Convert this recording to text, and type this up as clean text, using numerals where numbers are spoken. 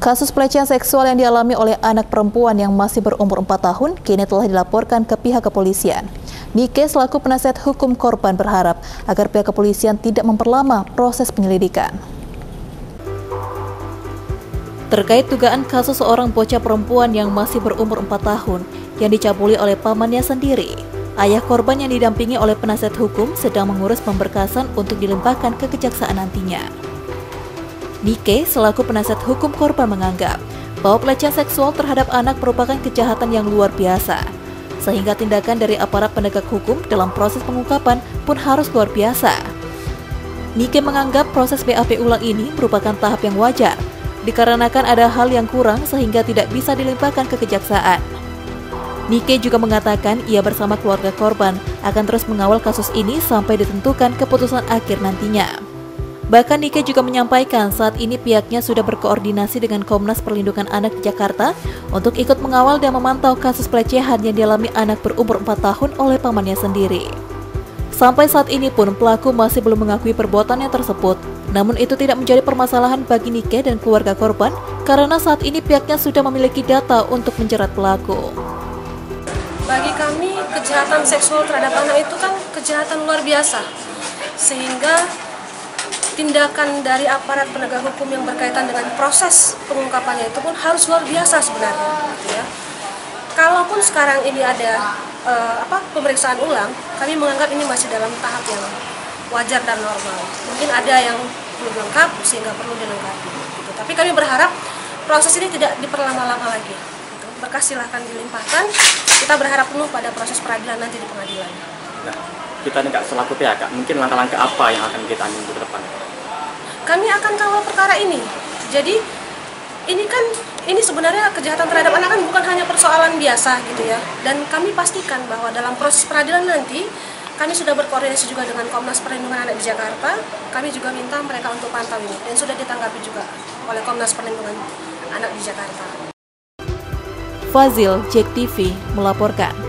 Kasus pelecehan seksual yang dialami oleh anak perempuan yang masih berumur 4 tahun kini telah dilaporkan ke pihak kepolisian. Nike selaku penasihat hukum korban berharap agar pihak kepolisian tidak memperlama proses penyelidikan. Terkait dugaan kasus seorang bocah perempuan yang masih berumur 4 tahun yang dicabuli oleh pamannya sendiri, ayah korban yang didampingi oleh penasihat hukum sedang mengurus pemberkasan untuk dilimpahkan ke kejaksaan nantinya. Nike selaku penasihat hukum korban menganggap bahwa pelecehan seksual terhadap anak merupakan kejahatan yang luar biasa, sehingga tindakan dari aparat penegak hukum dalam proses pengungkapan pun harus luar biasa. Nike menganggap proses BAP ulang ini merupakan tahap yang wajar, dikarenakan ada hal yang kurang sehingga tidak bisa dilimpahkan ke kejaksaan. Nike juga mengatakan ia bersama keluarga korban akan terus mengawal kasus ini sampai ditentukan keputusan akhir nantinya. Bahkan Nike juga menyampaikan saat ini pihaknya sudah berkoordinasi dengan Komnas Perlindungan Anak di Jakarta untuk ikut mengawal dan memantau kasus pelecehan yang dialami anak berumur 4 tahun oleh pamannya sendiri. Sampai saat ini pun pelaku masih belum mengakui perbuatannya tersebut. Namun itu tidak menjadi permasalahan bagi Nike dan keluarga korban karena saat ini pihaknya sudah memiliki data untuk menjerat pelaku. Bagi kami, kejahatan seksual terhadap anak itu kan kejahatan luar biasa, sehingga tindakan dari aparat penegak hukum yang berkaitan dengan proses pengungkapannya itu pun harus luar biasa sebenarnya, gitu ya. Kalaupun sekarang ini ada pemeriksaan ulang, kami menganggap ini masih dalam tahap yang wajar dan normal. Mungkin ada yang belum lengkap sehingga perlu dilengkapi. Gitu. Tapi kami berharap proses ini tidak diperlama-lama lagi. Gitu. Berkas silahkan dilimpahkan. Kita berharap penuh pada proses peradilan nanti di pengadilan. Nah, kita nih Kak, selaku pihak, mungkin langkah-langkah apa yang akan kita ambil ke depan? Kami akan kawal perkara ini. Jadi ini sebenarnya kejahatan terhadap anak kan bukan hanya persoalan biasa gitu ya. Dan kami pastikan bahwa dalam proses peradilan nanti kami sudah berkoordinasi juga dengan Komnas Perlindungan Anak di Jakarta. Kami juga minta mereka untuk pantau ini dan sudah ditanggapi juga oleh Komnas Perlindungan Anak di Jakarta. Fazil, JEK TV melaporkan.